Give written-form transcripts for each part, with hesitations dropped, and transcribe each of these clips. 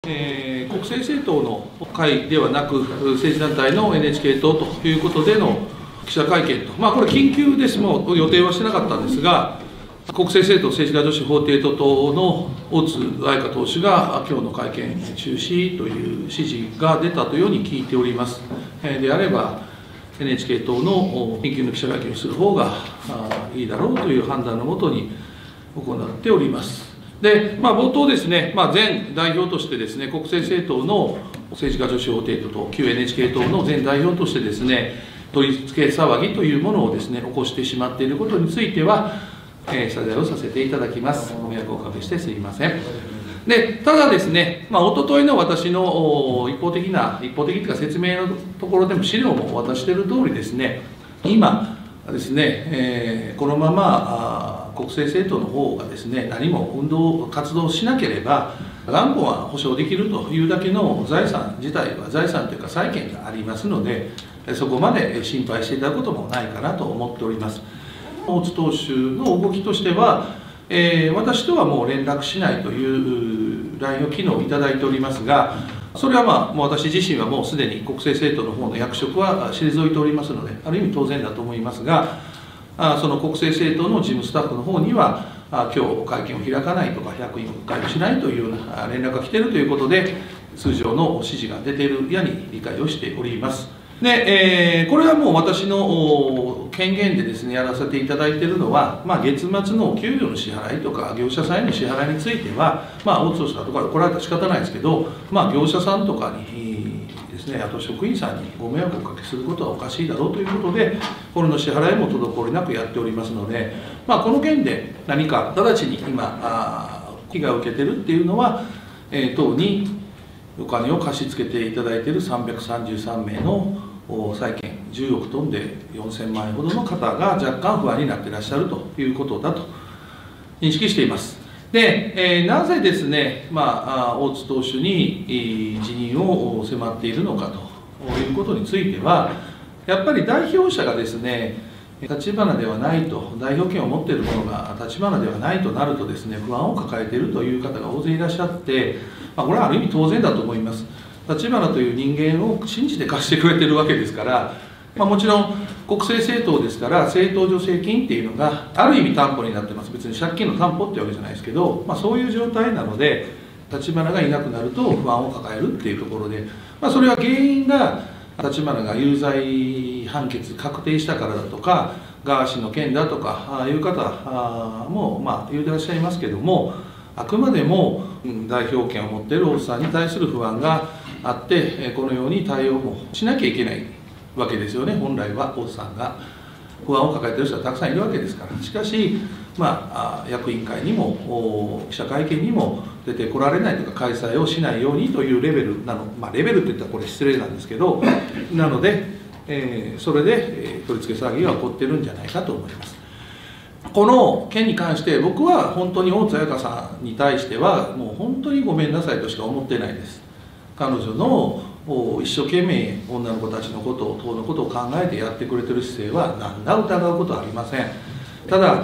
国政政党の会ではなく、政治団体の NHK 党ということでの記者会見と、これ、緊急です、もう予定はしてなかったんですが、国政政党政治家女子法廷党党の大津愛香党首が、今日の会見中止という指示が出たというように聞いております。であれば、NHK 党の緊急の記者会見をする方がいいだろうという判断のもとに行っております。で、冒頭ですね、前代表としてですね、国政政党の政治家女子法廷党と旧 NHK 党の前代表としてですね、取り付け騒ぎというものをですね、起こしてしまっていることについては、謝罪をさせていただきます。ご迷惑をおかけしてすみません。で、ただですね、おとといの私の一方的というか説明のところでも資料も渡している通りですね、今ですね、このまま国政政党の方がですね、何も活動しなければ、元本は保証できるというだけの財産自体は、財産というか債権がありますので、そこまで心配していただくこともないかなと思っております。大津党首の動きとしては、私とはもう連絡しないという LINE を昨日いただいておりますが、それはもう私自身はもうすでに国政政党の方の役職は退いておりますので、ある意味当然だと思いますが、その国政政党の事務スタッフの方には、今日会見を開かないとか、役員会をしないというような連絡が来ているということで、通常の指示が出ているやに理解をしております。で、これはもう私の権限でですね、やらせていただいているのは、月末の給料の支払いとか、業者さんへの支払いについては、大津さんとかで来られたら仕方ないですけど、業者さんとかにですね、あと職員さんにご迷惑をおかけすることはおかしいだろうということで、これの支払いも滞りなくやっておりますので、この件で何か直ちに今、被害を受けているっていうのは、党にお金を貸し付けていただいている333名の債権10億飛んで4000万円ほどの方が若干不安になっていらっしゃるということだと認識しています。で、なぜですね、大津党首に辞任を迫っているのかということについては、やっぱり代表者がですね、立花ではないと、代表権を持っている者が立花ではないとなるとですね、不安を抱えているという方が大勢いらっしゃって、これはある意味当然だと思います。立花という人間を信じて貸してくれてるわけですから、もちろん国政政党ですから政党助成金っていうのがある意味担保になってます。別に借金の担保ってわけじゃないですけど、そういう状態なので立花がいなくなると不安を抱えるっていうところで、それは原因が立花が有罪判決確定したからだとか、ガーシーの件だとかいう方も言うてらっしゃいますけども、あくまでも代表権を持っている大津さんに対する不安があって、このように対応もしなきゃいけないわけですよね。本来は大津さんが不安を抱えている人はたくさんいるわけですから。しかし、役員会にも記者会見にも出てこられないとか、開催をしないようにというレベルなの、レベルって言ったらこれ失礼なんですけど、なので、それで取り付け騒ぎが起こってるんじゃないかと思います。この件に関して僕は本当に大津彩香さんに対してはもう本当にごめんなさいとしか思ってないです。彼女の一生懸命女の子たちのことを、党のことを考えてやってくれてる姿勢は何ら疑うことはありません。ただ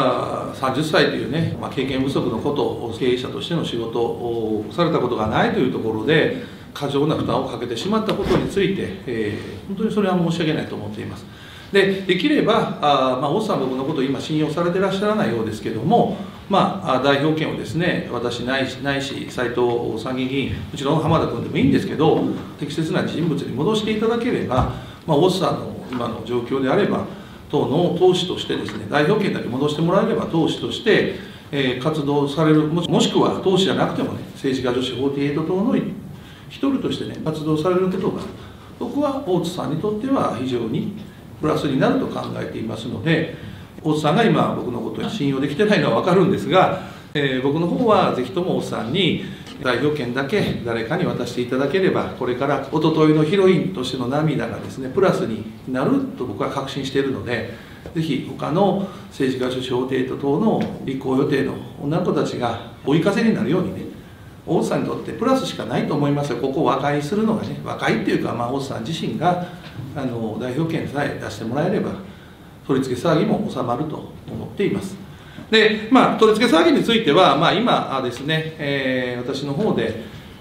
30歳というね、経験不足のことを経営者としての仕事をされたことがないというところで過剰な負担をかけてしまったことについて、本当にそれは申し訳ないと思っています。できれば大津さん僕のことを今信用されてらっしゃらないようですけども、代表権をですね、私ないし斉藤参議院議員、もちろん浜田君でもいいんですけど、適切な人物に戻していただければ、大津さんの今の状況であれば党の党首としてですね、代表権だけ戻してもらえれば党首として、活動される、もしくは党首じゃなくてもね、政治家女子48党の一人としてね、活動されることが僕は大津さんにとっては非常にプラスになると考えていますので、大津さんが今僕のことを信用できてないのは分かるんですが、僕の方はぜひとも大津さんに代表権だけ誰かに渡していただければ、これから一昨日のヒロインとしての涙がですねプラスになると僕は確信しているので、ぜひ他の政治家女子法廷等の立候補予定の女の子たちが追い風になるようにね、大津さんにとってプラスしかないと思いますよ。ここを和解するのがね、和解っていうか、大津さん自身が代表権さえ出してもらえれば取り付け騒ぎも収まると思っています。で、取り付け騒ぎについては、今ですね、私の方で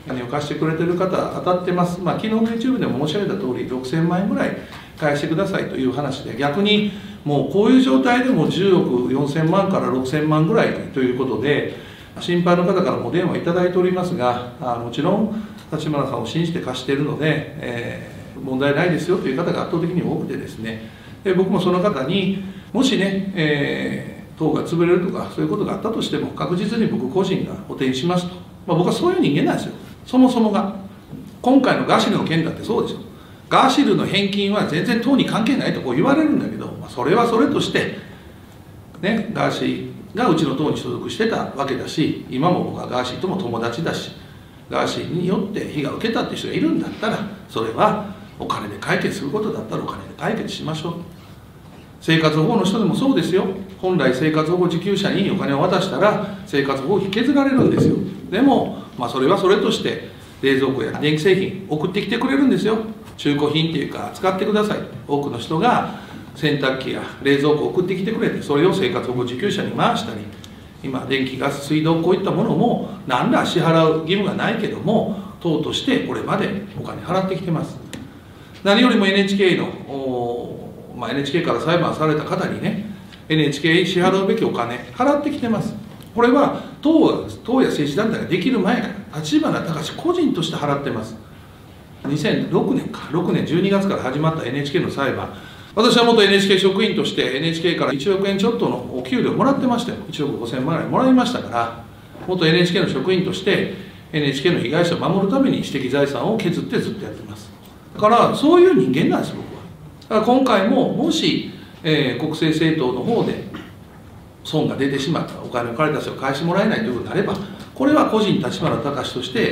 金を貸してくれてる方当たってます。昨日の YouTube でも申し上げた通り、6000万円ぐらい返してくださいという話で、逆にもうこういう状態でも10億4000万から6000万ぐらいということで、心配の方からもお電話いただいておりますが、もちろん立花さんを信じて貸しているので、問題ないですよという方が圧倒的に多くてですね、僕もその方にもしね、党が潰れるとかそういうことがあったとしても確実に僕個人が補填しますと、僕はそういう人間なんですよ、そもそもが。今回のガシルの件だってそうですよ。ガシルの返金は全然党に関係ないとこう言われるんだけど、それはそれとして、ね、ガーシーがうちの党に所属してたわけだし、今も僕はガーシーとも友達だし、ガーシーによって被害を受けたっていう人がいるんだったら、それはお金で解決することだったらお金で解決しましょう。生活保護の人でもそうですよ。本来生活保護受給者にお金を渡したら生活保護費削られるんですよ。でも、それはそれとして冷蔵庫や電気製品送ってきてくれるんですよ。中古品っていうか使ってください。多くの人が洗濯機や冷蔵庫を送ってきてくれて、それを生活保護受給者に回したり、今電気ガス水道こういったものも何ら支払う義務がないけども、党としてこれまでお金払ってきてます。何よりも NHK のNHK から裁判された方にね、 NHK に支払うべきお金払ってきてます。これは党や政治団体ができる前から立花孝志個人として払ってます。2006年か6年12月から始まった NHK の裁判、私は元 NHK 職員として NHK から1億円ちょっとのお給料もらってましたよ。1億5000万円もらいましたから、元 NHK の職員として NHK の被害者を守るために私的財産を削ってずっとやってます。だからそういう人間なんです、僕は。だから今回ももし、国政政党の方で損が出てしまった、お金を借りた人を返してもらえないということになれば、これは個人立花孝志として、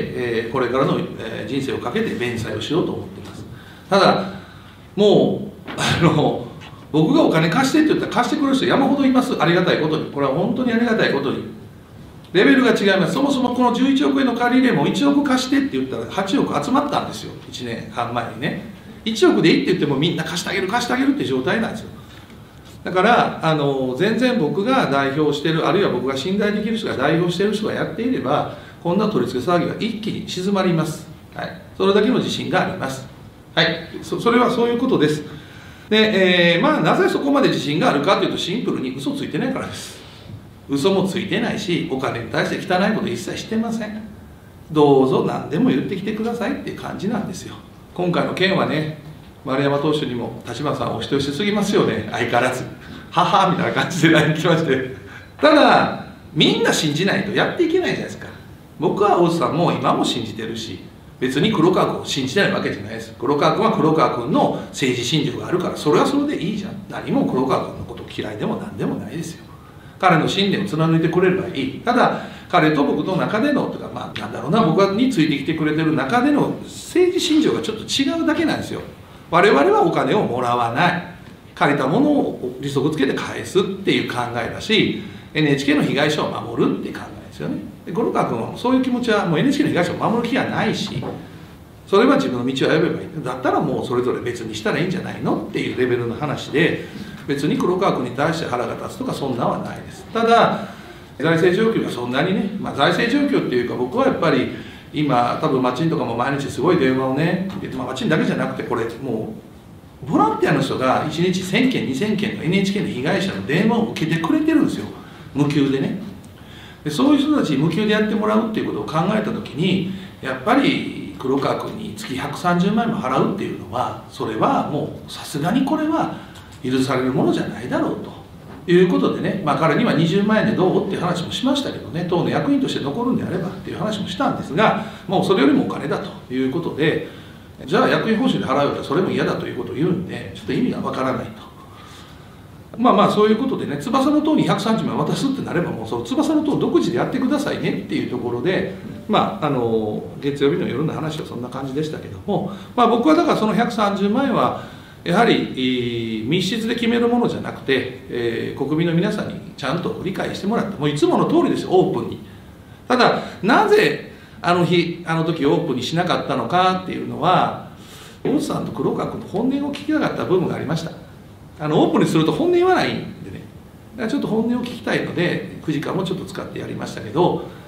これからの人生をかけて弁済をしようと思っています。ただもう僕がお金貸してって言ったら貸してくれる人山ほどいます。ありがたいことに、これは本当にありがたいことにレベルが違います。そもそもこの11億円の借り入れも1億貸してって言ったら8億集まったんですよ、1年半前にね。1億でいいって言ってもみんな貸してあげる貸してあげるって状態なんですよ。だから全然僕が代表してる、あるいは僕が信頼できる人が代表してる人がやっていれば、こんな取り付け騒ぎは一気に静まります。はい、それだけの自信があります。はい、それはそういうことです。で、なぜそこまで自信があるかというと、シンプルに嘘ついてないからです。嘘もついてないし、お金に対して汚いこと一切してません。どうぞ何でも言ってきてくださいっていう感じなんですよ。今回の件はね、丸山党首にも立花さんお人よしすぎますよね、相変わらず。ははみたいな感じで LINE 来まして。ただ、みんな信じないとやっていけないじゃないですか。僕は大津さんも今も信じてるし、別に黒川君を信じてないわけじゃないです。黒川君は黒川君の政治信条があるから、それはそれでいいじゃん。何も黒川君のこと嫌いでも何でもないですよ。彼の信念を貫いてくれればいい。ただ彼と僕の中でのとか、なんだろうな、僕についてきてくれてる中での政治信条がちょっと違うだけなんですよ。我々はお金をもらわない、借りたものを利息つけて返すっていう考えだし、 NHK の被害者を守るっていう考えですよね。で黒川君はそういう気持ちはもう NHK の被害者を守る気はないし、それは自分の道を選べばいい。だったらもうそれぞれ別にしたらいいんじゃないのっていうレベルの話で、別に黒川君に対して腹が立つとかそんなんはないです。ただ財政状況がそんなにね、財政状況っていうか、僕はやっぱり今多分町とかも毎日すごい電話をね、町だけじゃなくて、これもうボランティアの人が1日1000件2000件の NHK の被害者の電話を受けてくれてるんですよ、無給でね。でそういう人たちに無給でやってもらうっていうことを考えた時に、やっぱり黒川君に月130万円も払うっていうのは、それはもうさすがにこれは許されるものじゃないだろうということでね、彼には20万円でどうっていう話もしましたけどね、党の役員として残るんであればっていう話もしたんですが、もうそれよりもお金だということで、じゃあ役員報酬で払うよりはそれも嫌だということを言うんで、ちょっと意味がわからないと。そういうことでね、翼の党に130万渡すってなれば、もうその翼の党独自でやってくださいねっていうところで、月曜日の夜の話はそんな感じでしたけども、僕はだからその130万円はやはり密室で決めるものじゃなくて、国民の皆さんにちゃんと理解してもらって、もういつもの通りですよ、オープンに。ただなぜあの時オープンにしなかったのかっていうのは、大津さんと黒川君の本音を聞きたかった部分がありました。オープンにすると本音言わないんでね、だからちょっと本音を聞きたいので9時間もちょっと使ってやりましたけど、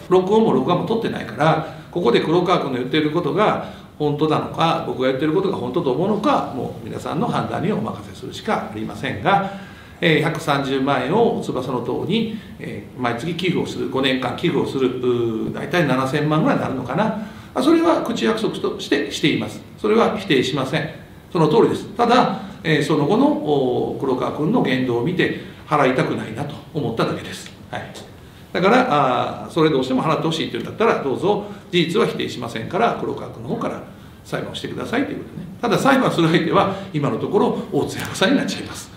録音も録画も取ってないから、ここで黒川君の言っていることが本当なのか、僕が言ってることが本当と思うのか、もう皆さんの判断にお任せするしかありませんが、130万円を翼の党に毎月寄付をする、5年間寄付をする、大体7000万ぐらいになるのかな、それは口約束としています。それは否定しません。その通りです。ただ、その後の黒川君の言動を見て、払いたくないなと思っただけです。はい、だからそれどうしても払ってほしいというんだったら、どうぞ事実は否定しませんから、黒川君の方から裁判をしてくださいということでね。ただ裁判する相手は、今のところ大津山さんになっちゃいます。